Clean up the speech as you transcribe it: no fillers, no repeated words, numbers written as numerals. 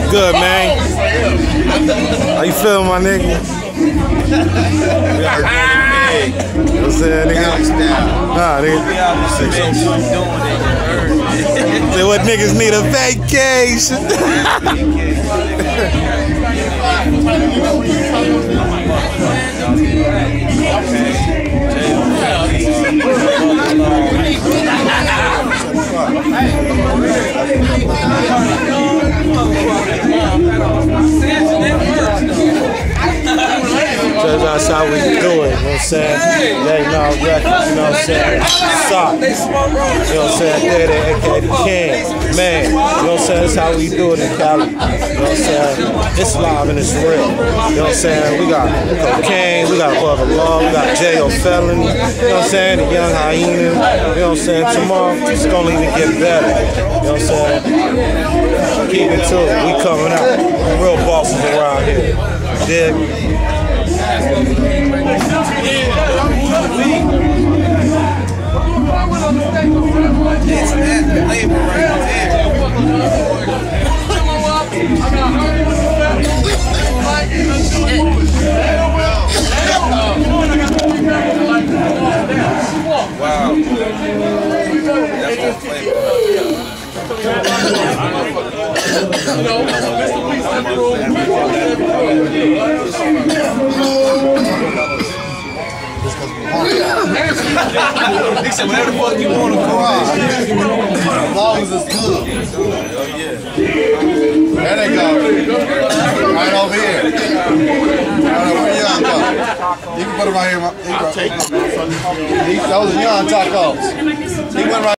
Good, man. How you feeling, my nigga? You know what I'm saying, nigga? Nah, nigga. Say what niggas need a vacation. That's how we do it, you know what I'm saying? They know records, you know what I'm saying? Soccradz, you know what I'm saying? They're aka the king, man, you know what I'm saying? That's how we do it in Cali, you know what I'm saying? It's live and it's real, you know what I'm saying? We got Kokane, we got Brother Law, we got Jayo Felony, you know what I'm saying? The Young Hyena, you know what I'm saying? Tomorrow, it's gonna even get better, you know what I'm saying? Keep it to it, we coming out, real bosses around here, dig? It's that label right there. Wow. That's that flavor. He said, whatever the fuck you want to call it. As long as it's good. Oh, yeah. There they go. Right over here. Where Young go? You can put them right here. Those are Young tacos. He went right